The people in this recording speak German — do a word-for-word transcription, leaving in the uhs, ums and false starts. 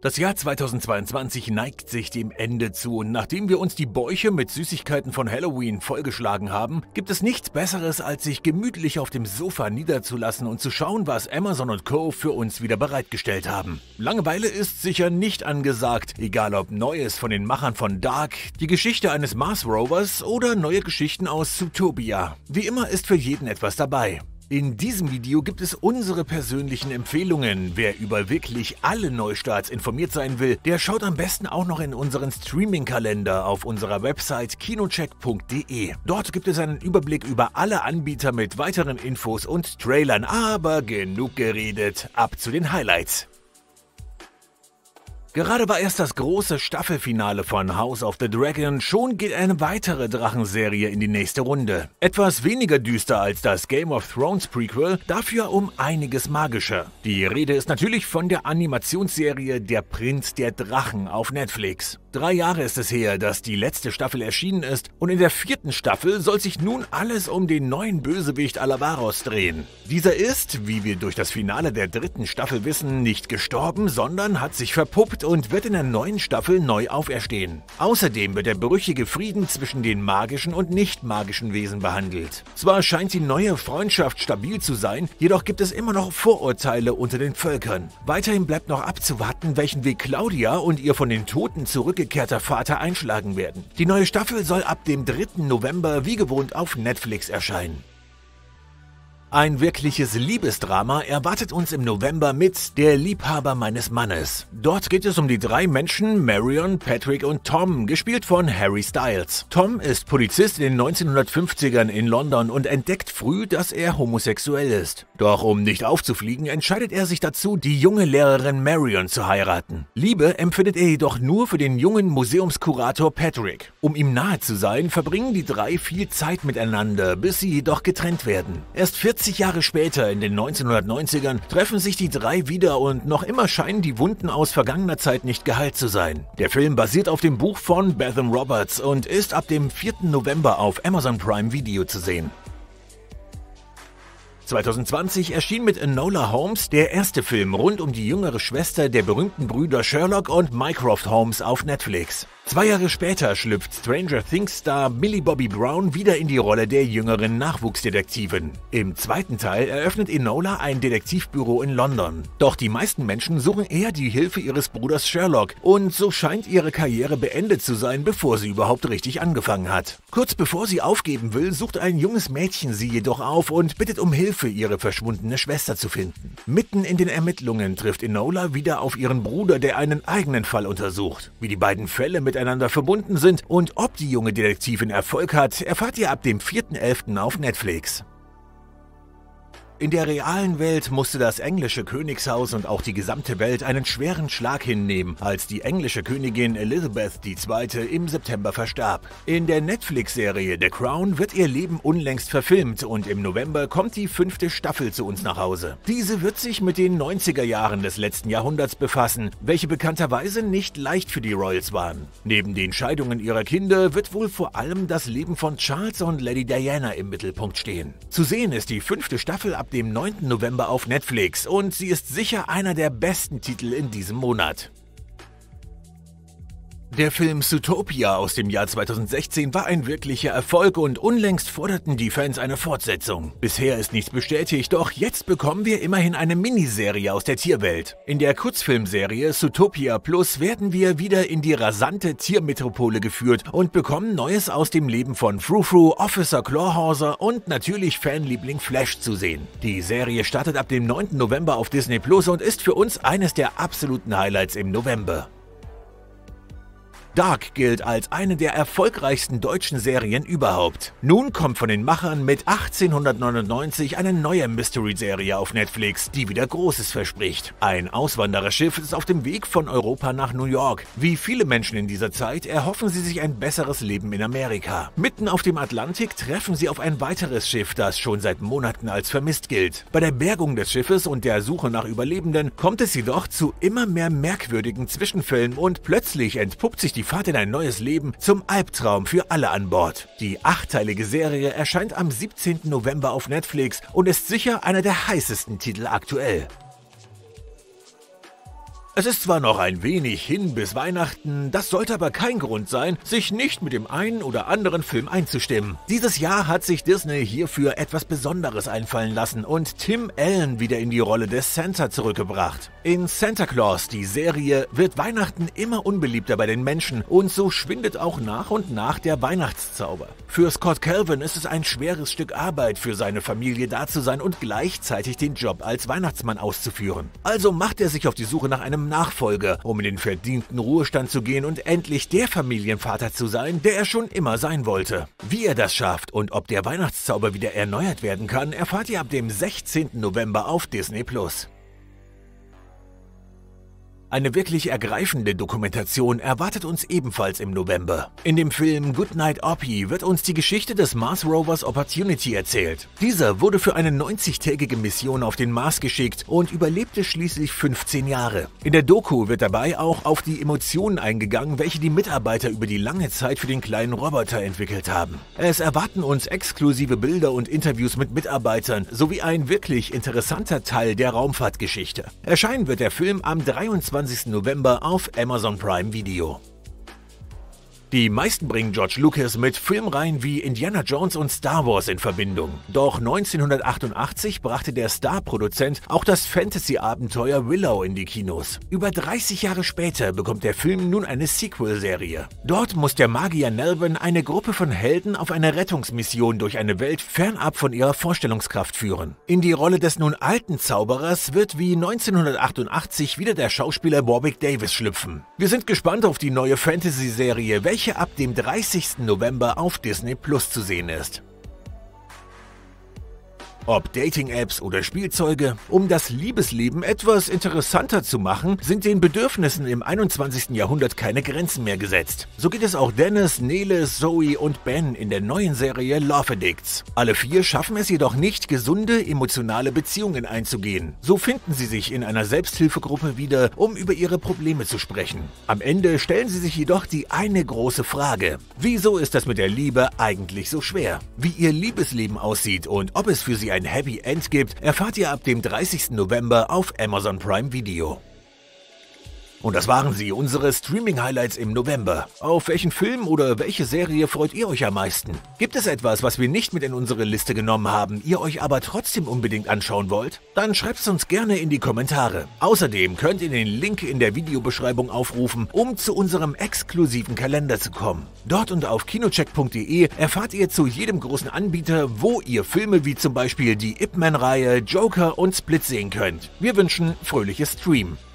Das Jahr zweitausendzweiundzwanzig neigt sich dem Ende zu und nachdem wir uns die Bäuche mit Süßigkeiten von Halloween vollgeschlagen haben, gibt es nichts Besseres, als sich gemütlich auf dem Sofa niederzulassen und zu schauen, was Amazon und Co. für uns wieder bereitgestellt haben. Langeweile ist sicher nicht angesagt, egal ob Neues von den Machern von Dark, die Geschichte eines Mars Rovers oder neue Geschichten aus Zootopia. Wie immer ist für jeden etwas dabei. In diesem Video gibt es unsere persönlichen Empfehlungen. Wer über wirklich alle Neustarts informiert sein will, der schaut am besten auch noch in unseren Streaming-Kalender auf unserer Website kinocheck punkt de. Dort gibt es einen Überblick über alle Anbieter mit weiteren Infos und Trailern. Aber genug geredet, ab zu den Highlights. Gerade war erst das große Staffelfinale von House of the Dragon, schon geht eine weitere Drachenserie in die nächste Runde. Etwas weniger düster als das Game of Thrones Prequel, dafür um einiges magischer. Die Rede ist natürlich von der Animationsserie Der Prinz der Drachen auf Netflix. Drei Jahre ist es her, dass die letzte Staffel erschienen ist und in der vierten Staffel soll sich nun alles um den neuen Bösewicht Alavaros drehen. Dieser ist, wie wir durch das Finale der dritten Staffel wissen, nicht gestorben, sondern hat sich verpuppt und wird in der neuen Staffel neu auferstehen. Außerdem wird der brüchige Frieden zwischen den magischen und nicht magischen Wesen behandelt. Zwar scheint die neue Freundschaft stabil zu sein, jedoch gibt es immer noch Vorurteile unter den Völkern. Weiterhin bleibt noch abzuwarten, welchen Weg Claudia und ihr von den Toten zurückgekehrter Vater einschlagen werden. Die neue Staffel soll ab dem dritten November wie gewohnt auf Netflix erscheinen. Ein wirkliches Liebesdrama erwartet uns im November mit Der Liebhaber meines Mannes. Dort geht es um die drei Menschen Marion, Patrick und Tom, gespielt von Harry Styles. Tom ist Polizist in den neunzehnhundertfünfzigern in London und entdeckt früh, dass er homosexuell ist. Doch um nicht aufzufliegen, entscheidet er sich dazu, die junge Lehrerin Marion zu heiraten. Liebe empfindet er jedoch nur für den jungen Museumskurator Patrick. Um ihm nahe zu sein, verbringen die drei viel Zeit miteinander, bis sie jedoch getrennt werden. Erst vierzig Jahre später, in den neunzehnhundertneunzigern, treffen sich die drei wieder und noch immer scheinen die Wunden aus vergangener Zeit nicht geheilt zu sein. Der Film basiert auf dem Buch von Bethan Roberts und ist ab dem vierten November auf Amazon Prime Video zu sehen. zweitausendzwanzig erschien mit Enola Holmes der erste Film rund um die jüngere Schwester der berühmten Brüder Sherlock und Mycroft Holmes auf Netflix. Zwei Jahre später schlüpft Stranger Things-Star Millie Bobby Brown wieder in die Rolle der jüngeren Nachwuchsdetektivin. Im zweiten Teil eröffnet Enola ein Detektivbüro in London. Doch die meisten Menschen suchen eher die Hilfe ihres Bruders Sherlock und so scheint ihre Karriere beendet zu sein, bevor sie überhaupt richtig angefangen hat. Kurz bevor sie aufgeben will, sucht ein junges Mädchen sie jedoch auf und bittet um Hilfe, ihre verschwundene Schwester zu finden. Mitten in den Ermittlungen trifft Enola wieder auf ihren Bruder, der einen eigenen Fall untersucht. Wie die beiden Fälle miteinander verbunden sind und ob die junge Detektivin Erfolg hat, erfahrt ihr ab dem vierten elften auf Netflix. In der realen Welt musste das englische Königshaus und auch die gesamte Welt einen schweren Schlag hinnehmen, als die englische Königin Elizabeth die Zweite im September verstarb. In der Netflix-Serie The Crown wird ihr Leben unlängst verfilmt und im November kommt die fünfte Staffel zu uns nach Hause. Diese wird sich mit den neunziger Jahren des letzten Jahrhunderts befassen, welche bekannterweise nicht leicht für die Royals waren. Neben den Scheidungen ihrer Kinder wird wohl vor allem das Leben von Charles und Lady Diana im Mittelpunkt stehen. Zu sehen ist die fünfte Staffel ab dem neunten November auf Netflix und sie ist sicher einer der besten Titel in diesem Monat. Der Film Zootopia aus dem Jahr zweitausendsechzehn war ein wirklicher Erfolg und unlängst forderten die Fans eine Fortsetzung. Bisher ist nichts bestätigt, doch jetzt bekommen wir immerhin eine Miniserie aus der Tierwelt. In der Kurzfilmserie Zootopia Plus werden wir wieder in die rasante Tiermetropole geführt und bekommen Neues aus dem Leben von Frou-Frou, Officer Clawhauser und natürlich Fanliebling Flash zu sehen. Die Serie startet ab dem neunten November auf Disney Plus und ist für uns eines der absoluten Highlights im November. Dark gilt als eine der erfolgreichsten deutschen Serien überhaupt. Nun kommt von den Machern mit achtzehnhundertneunundneunzig eine neue Mystery-Serie auf Netflix, die wieder Großes verspricht. Ein Auswandererschiff ist auf dem Weg von Europa nach New York. Wie viele Menschen in dieser Zeit erhoffen sie sich ein besseres Leben in Amerika. Mitten auf dem Atlantik treffen sie auf ein weiteres Schiff, das schon seit Monaten als vermisst gilt. Bei der Bergung des Schiffes und der Suche nach Überlebenden kommt es jedoch zu immer mehr merkwürdigen Zwischenfällen und plötzlich entpuppt sich die Fahrt in ein neues Leben zum Albtraum für alle an Bord. Die achtteilige Serie erscheint am siebzehnten November auf Netflix und ist sicher einer der heißesten Titel aktuell. Es ist zwar noch ein wenig hin bis Weihnachten, das sollte aber kein Grund sein, sich nicht mit dem einen oder anderen Film einzustimmen. Dieses Jahr hat sich Disney hierfür etwas Besonderes einfallen lassen und Tim Allen wieder in die Rolle des Santa zurückgebracht. In Santa Claus, die Serie, wird Weihnachten immer unbeliebter bei den Menschen und so schwindet auch nach und nach der Weihnachtszauber. Für Scott Calvin ist es ein schweres Stück Arbeit, für seine Familie da zu sein und gleichzeitig den Job als Weihnachtsmann auszuführen. Also macht er sich auf die Suche nach einem Nachfolger, um in den verdienten Ruhestand zu gehen und endlich der Familienvater zu sein, der er schon immer sein wollte. Wie er das schafft und ob der Weihnachtszauber wieder erneuert werden kann, erfahrt ihr ab dem sechzehnten November auf Disney Plus. Eine wirklich ergreifende Dokumentation erwartet uns ebenfalls im November. In dem Film Goodnight Oppie wird uns die Geschichte des Mars Rovers Opportunity erzählt. Dieser wurde für eine neunzigtägige Mission auf den Mars geschickt und überlebte schließlich fünfzehn Jahre. In der Doku wird dabei auch auf die Emotionen eingegangen, welche die Mitarbeiter über die lange Zeit für den kleinen Roboter entwickelt haben. Es erwarten uns exklusive Bilder und Interviews mit Mitarbeitern sowie ein wirklich interessanter Teil der Raumfahrtgeschichte. Erscheinen wird der Film am dreiundzwanzigsten November auf Amazon Prime Video. Die meisten bringen George Lucas mit Filmreihen wie Indiana Jones und Star Wars in Verbindung. Doch neunzehnhundertachtundachtzig brachte der Star-Produzent auch das Fantasy-Abenteuer Willow in die Kinos. Über dreißig Jahre später bekommt der Film nun eine Sequel-Serie. Dort muss der Magier Nelvin eine Gruppe von Helden auf eine Rettungsmission durch eine Welt fernab von ihrer Vorstellungskraft führen. In die Rolle des nun alten Zauberers wird wie neunzehnhundertachtundachtzig wieder der Schauspieler Warwick Davis schlüpfen. Wir sind gespannt auf die neue Fantasy-Serie, welche ab dem dreißigsten November auf Disney Plus zu sehen ist. Ob Dating-Apps oder Spielzeuge, um das Liebesleben etwas interessanter zu machen, sind den Bedürfnissen im einundzwanzigsten Jahrhundert keine Grenzen mehr gesetzt. So geht es auch Dennis, Nele, Zoe und Ben in der neuen Serie Love Addicts. Alle vier schaffen es jedoch nicht, gesunde, emotionale Beziehungen einzugehen. So finden sie sich in einer Selbsthilfegruppe wieder, um über ihre Probleme zu sprechen. Am Ende stellen sie sich jedoch die eine große Frage: Wieso ist das mit der Liebe eigentlich so schwer? Wie ihr Liebesleben aussieht und ob es für sie ein Happy End gibt, erfahrt ihr ab dem dreißigsten November auf Amazon Prime Video. Und das waren sie, unsere Streaming-Highlights im November. Auf welchen Film oder welche Serie freut ihr euch am meisten? Gibt es etwas, was wir nicht mit in unsere Liste genommen haben, ihr euch aber trotzdem unbedingt anschauen wollt? Dann schreibt es uns gerne in die Kommentare. Außerdem könnt ihr den Link in der Videobeschreibung aufrufen, um zu unserem exklusiven Kalender zu kommen. Dort und auf kinocheck punkt de erfahrt ihr zu jedem großen Anbieter, wo ihr Filme wie zum Beispiel die Ip Man-Reihe, Joker und Split sehen könnt. Wir wünschen fröhliches Stream.